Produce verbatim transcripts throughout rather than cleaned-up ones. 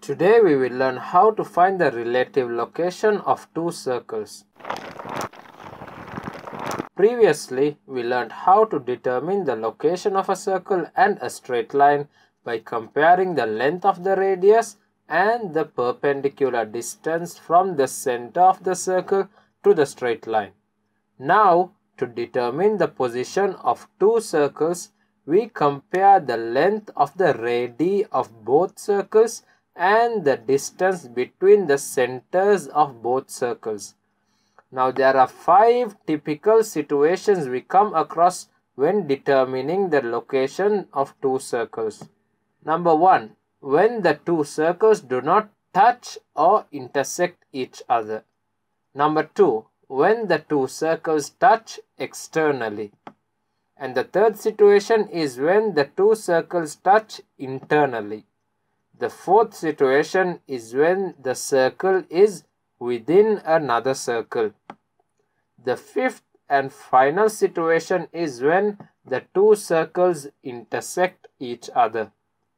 Today we will learn how to find the relative location of two circles. Previously, we learned how to determine the location of a circle and a straight line by comparing the length of the radius and the perpendicular distance from the center of the circle to the straight line. Now, to determine the position of two circles, we compare the length of the radii of both circles and the distance between the centers of both circles. Now, there are five typical situations we come across when determining the location of two circles. Number one, when the two circles do not touch or intersect each other. Number two, when the two circles touch externally. And the third situation is when the two circles touch internally. The fourth situation is when the circle is within another circle. The fifth and final situation is when the two circles intersect each other.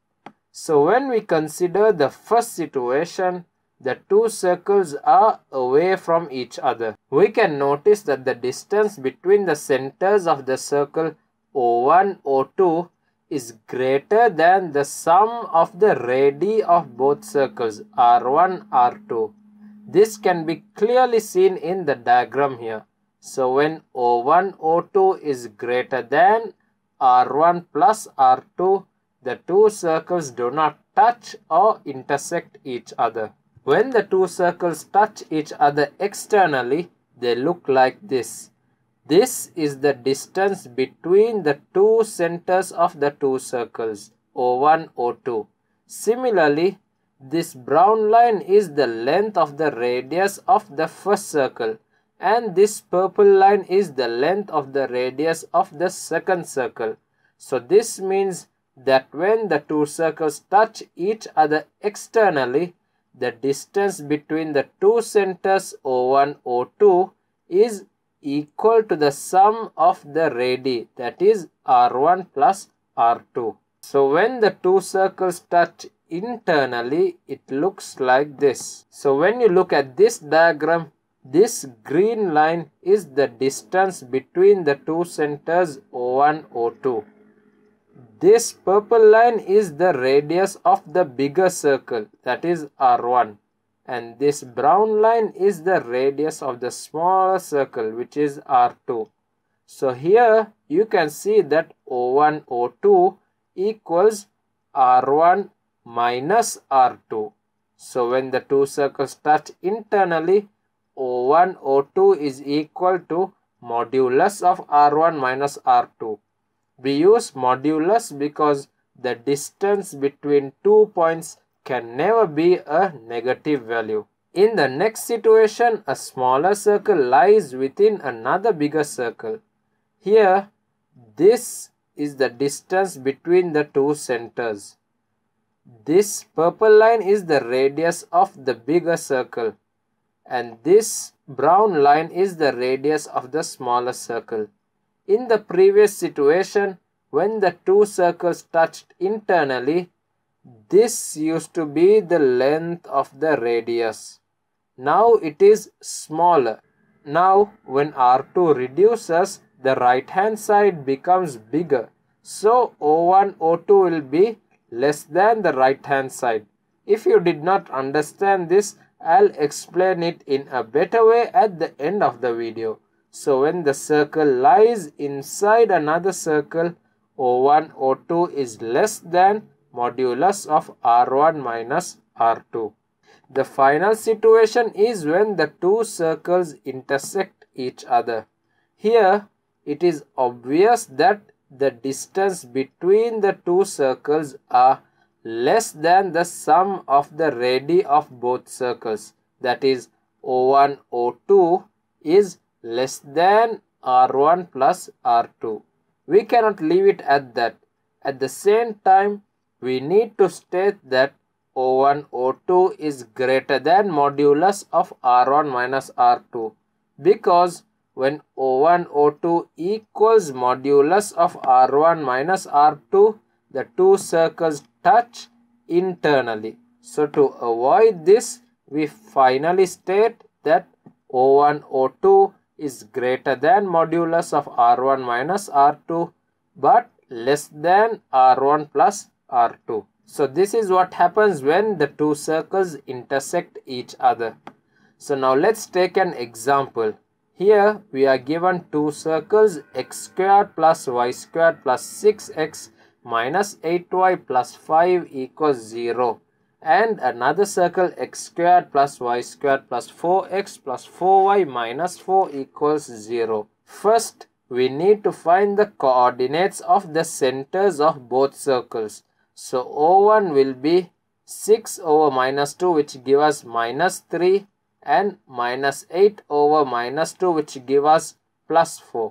So when we consider the first situation, the two circles are away from each other. We can notice that the distance between the centers of the circle O one, O two is greater than the sum of the radii of both circles R one, R two. This can be clearly seen in the diagram here. So when O one, O two is greater than R one plus R two, the two circles do not touch or intersect each other. When the two circles touch each other externally, they look like this. This is the distance between the two centers of the two circles, O one, O two. Similarly, this brown line is the length of the radius of the first circle, and this purple line is the length of the radius of the second circle. So this means that when the two circles touch each other externally, the distance between the two centers O one, O two is equal to the sum of the radii, that is R one plus R two. So when the two circles touch internally, it looks like this. So when you look at this diagram, this green line is the distance between the two centers O one, O two. This purple line is the radius of the bigger circle, that is R one. And this brown line is the radius of the smaller circle, which is R two. So here you can see that O one, O two equals R one minus R two. So when the two circles touch internally, O one, O two is equal to modulus of R one minus R two. We use modulus because the distance between two points can never be a negative value. In the next situation, a smaller circle lies within another bigger circle. Here, this is the distance between the two centers. This purple line is the radius of the bigger circle, and this brown line is the radius of the smaller circle. In the previous situation, when the two circles touched internally, this used to be the length of the radius. Now it is smaller. Now when R two reduces, the right hand side becomes bigger. So O one, O two will be less than the right hand side. If you did not understand this, I'll explain it in a better way at the end of the video. So when the circle lies inside another circle, O one, O two is less than modulus of R one minus R two. The final situation is when the two circles intersect each other. Here, it is obvious that the distance between the two circles are less than the sum of the radii of both circles, that is O one, O two is less than R one plus R two. We cannot leave it at that. At the same time, we need to state that O one, O two is greater than modulus of R one minus R two, because when O one, O two equals modulus of R one minus R two, the two circles touch internally. So to avoid this, we finally state that O one O two is greater than modulus of R one minus R two but less than R one plus R two. So this is what happens when the two circles intersect each other. So now let's take an example. Here we are given two circles, x squared plus y squared plus six x minus eight y plus five equals zero. And another circle, x squared plus y squared plus four x plus four y minus four equals zero. First, we need to find the coordinates of the centers of both circles. So O one will be six over minus two, which give us minus three, and minus eight over minus two, which give us plus four.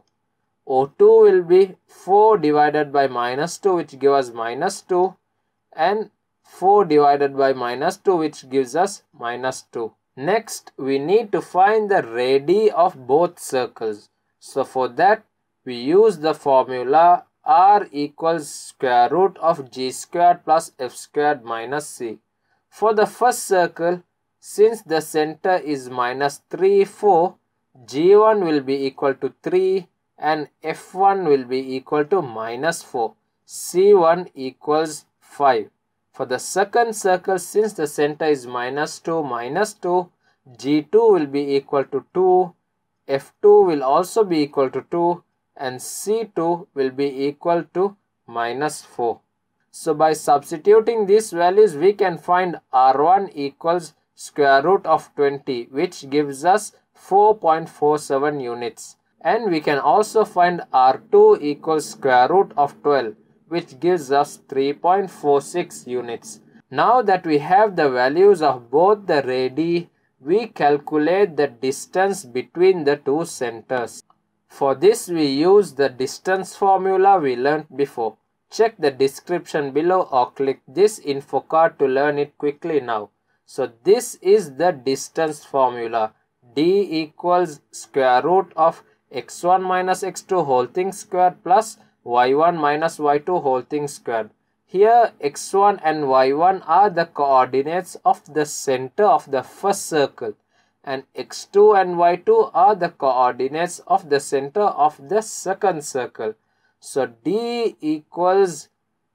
O two will be four divided by minus two, which give us minus two, and four divided by minus two, which gives us minus two. Next, we need to find the radii of both circles. So for that, we use the formula R equals square root of g squared plus f squared minus c. For the first circle, since the center is minus three, four, g one will be equal to three and f one will be equal to minus four. c one equals five. For the second circle, since the center is minus two, minus two, g two will be equal to two, f two will also be equal to two, and c two will be equal to minus four. So by substituting these values, we can find R one equals square root of twenty, which gives us four point four seven units. And we can also find R two equals square root of twelve, which gives us three point four six units. Now that we have the values of both the radii, we calculate the distance between the two centers. For this, we use the distance formula we learnt before. Check the description below or click this info card to learn it quickly now. So this is the distance formula. D equals square root of x one minus x two whole thing squared plus y one minus y two whole thing squared. Here x one and y one are the coordinates of the center of the first circle, and x two and y two are the coordinates of the center of the second circle. So D equals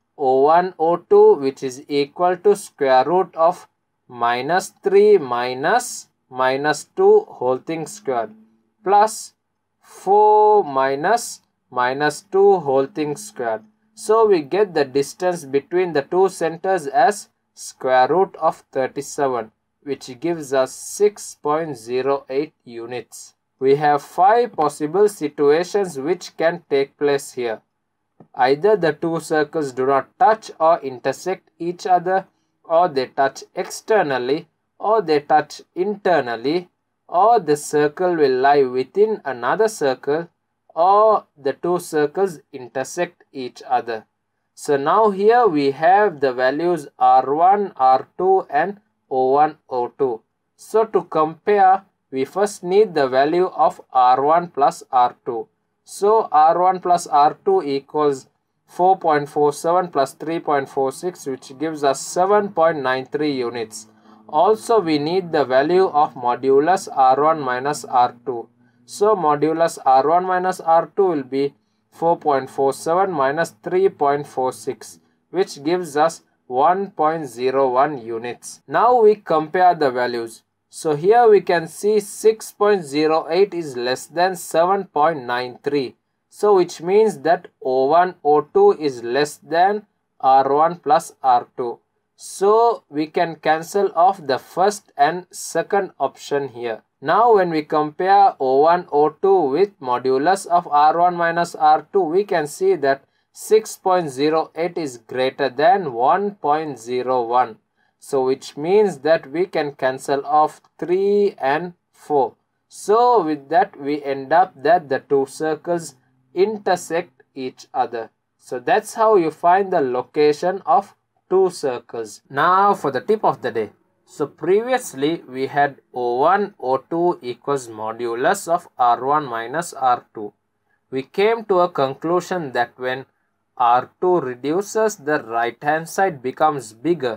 O one O two, which is equal to square root of minus three minus minus two whole thing squared plus four minus minus two whole thing squared. So we get the distance between the two centers as square root of thirty-seven, which gives us six point zero eight units. We have five possible situations which can take place here. Either the two circles do not touch or intersect each other, or they touch externally, or they touch internally, or the circle will lie within another circle, or the two circles intersect each other. So now here we have the values R one, R two and O one, O two. So to compare, we first need the value of R one plus R two. So R one plus R two equals four point four seven plus three point four six, which gives us seven point nine three units. Also we need the value of modulus R one minus R two. So modulus R one minus R two will be four point four seven minus three point four six, which gives us one point zero one units. Now we compare the values. So here we can see six point zero eight is less than seven point nine three. So which means that O one O two is less than R one plus R two. So we can cancel off the first and second option here. Now when we compare O one O two with modulus of R one minus R two, we can see that six point zero eight is greater than one point zero one. So which means that we can cancel off three and four. So with that we end up that the two circles intersect each other. So that's how you find the location of two circles. Now for the tip of the day. So previously we had O one O two equals modulus of R one minus R two. We came to a conclusion that when R two reduces, the right hand side becomes bigger.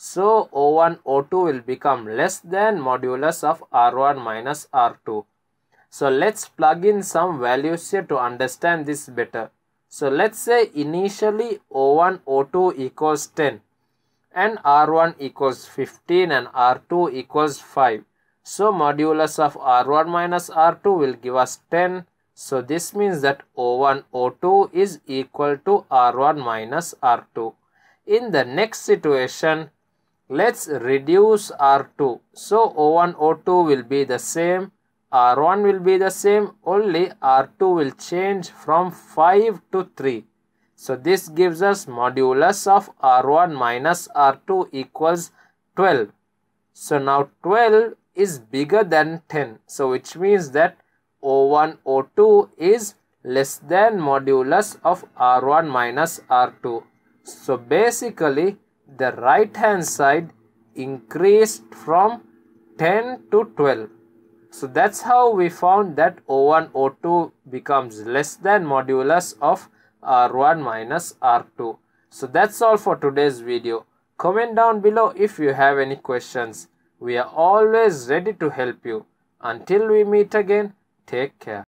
So O one O two will become less than modulus of R one minus R two. So let's plug in some values here to understand this better. So let's say initially O one O two equals ten and R one equals fifteen and R two equals five. So modulus of R one minus R two will give us ten. So this means that O one O two is equal to R one minus R two. In the next situation, let's reduce R two. So O one O two will be the same, R one will be the same, only R two will change from five to three. So this gives us modulus of R one minus R two equals twelve. So now twelve is bigger than ten. So which means that O one O two is less than modulus of R one minus R two. So basically the right hand side increased from ten to twelve. So that's how we found that O one O two becomes less than modulus of R one minus R two. So that's all for today's video. Comment down below if you have any questions. We are always ready to help you. Until we meet again, take care.